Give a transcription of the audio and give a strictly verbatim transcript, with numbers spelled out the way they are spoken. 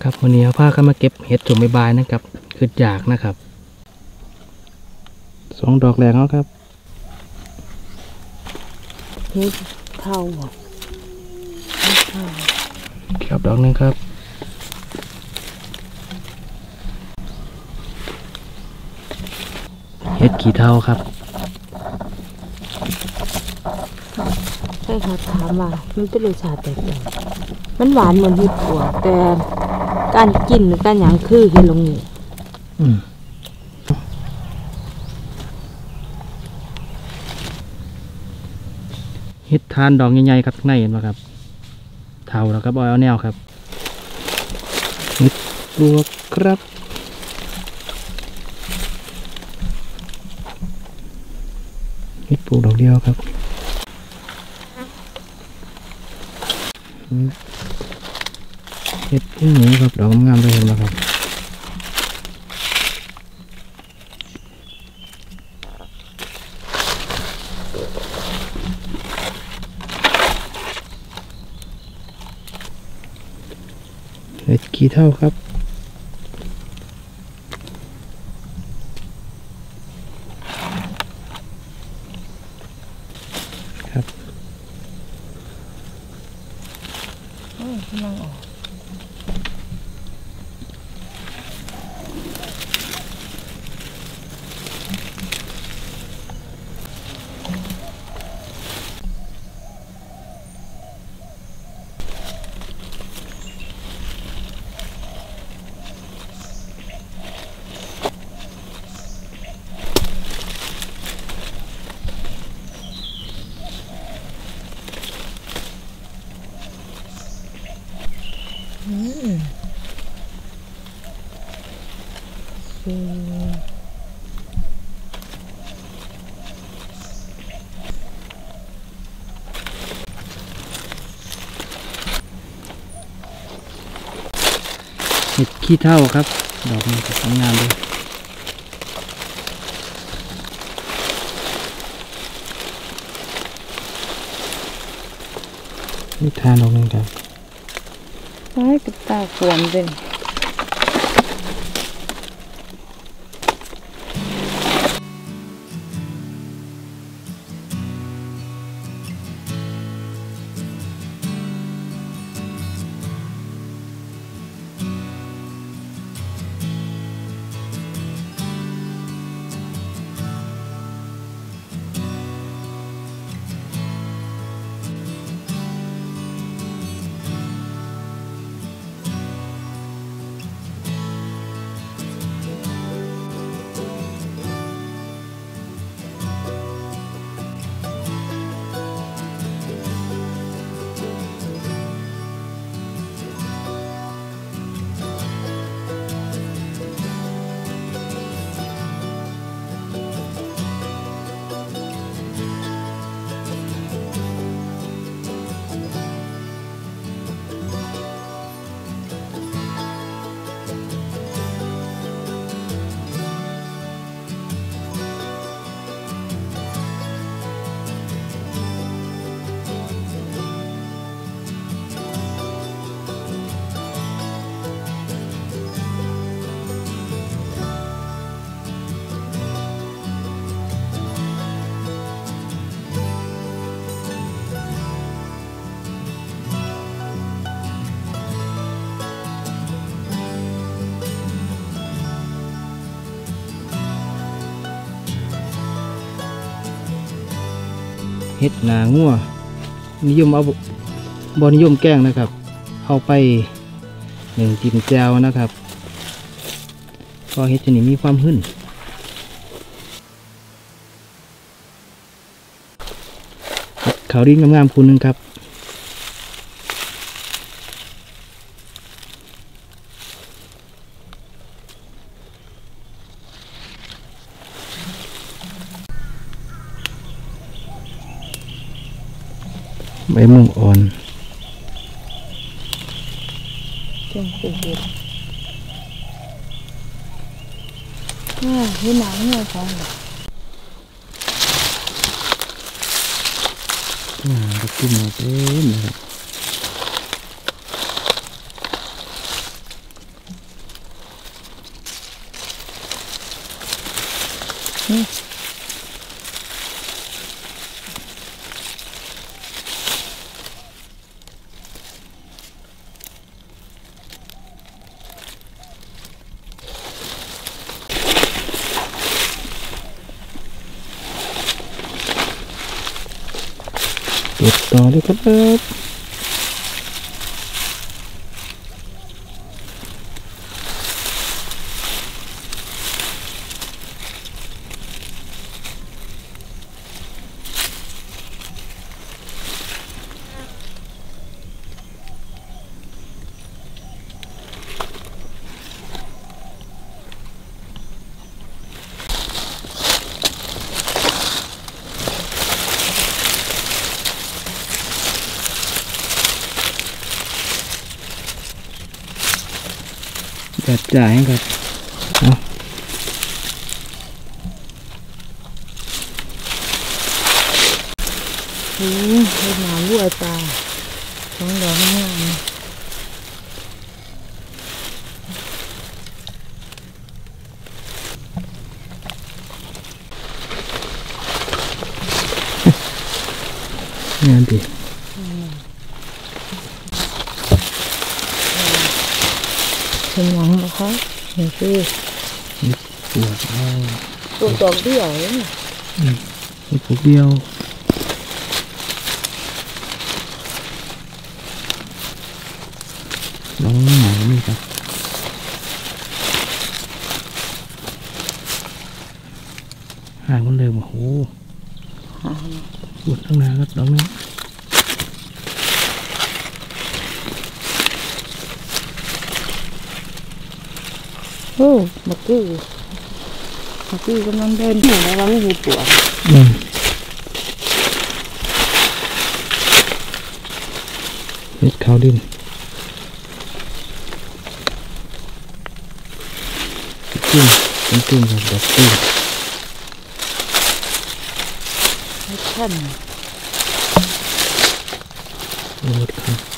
ครับวันนี้พากันมาเก็บเห็ดจุ่มใบๆนะครับคืออยากนะครับสองดอกแรกแล้วครับเห็ดเท่าครับดอกนึงครับเห็ดขี้เท่าครับใช่ค่ะถามว่ามันเป็นรสชาติแตกต่างมันหวานเหมือนเห็ดถั่วแต่การกินหรือการหยังคือเห็ดลงนี่อืมเห็ดทานดอกใหญ่ๆครับข้างในเห็นไหมครับเท่าแล้วครับบอยเอาแนวครับเห็ดปลวกครับเห็ดปลูกดอกเดียวครับเห็ดพุ่งหนูครับดอกงามๆเลยเห็นไหมครับเห็ดขี้เท่าครับครับกำลังออกอืมเห็ดขี้เท่าครับดอกนี้สวยงามเลยนี่ทานดอกนึงครับไอ้กระตาขวมเลยเห็ดหนางัวนิยมเอาบอนิยมแกล้งนะครับเอาไปหนึ่งจิ้มแจ่วนะครับเพราะเห็ดชนิดมีความหึ่นเขาดิ้งงามๆคุณนึงครับใบม่วงอ่อนจังสิเห็ดอ่าเห็ดหนังเนี่ยค่ะอ่าก็ขึ้นมาเต็มเลยครับต่อเลยครับจัดจ่ายครับเอาอืมเห็ดหนาวัวตาสองดอกงามงานดีเป็นหยังนะคะนี่คือปวดเอาตัวดอกเดี่ยวเลยนี่นี่ผูกเดียวลองหน่อยนี่ครับห่างมันเลยโอ้โหปวดทั้งหน้าครับลองนี่โอ้เมื่อกี้เมื่อกี้กำลังเดินอยู่แล้วว่าไม่มีปวดอืมเม็ดขาวดินตุ้มเป็นตุ้มครับดอกตุ้มไม่ทันโอ้ยครับ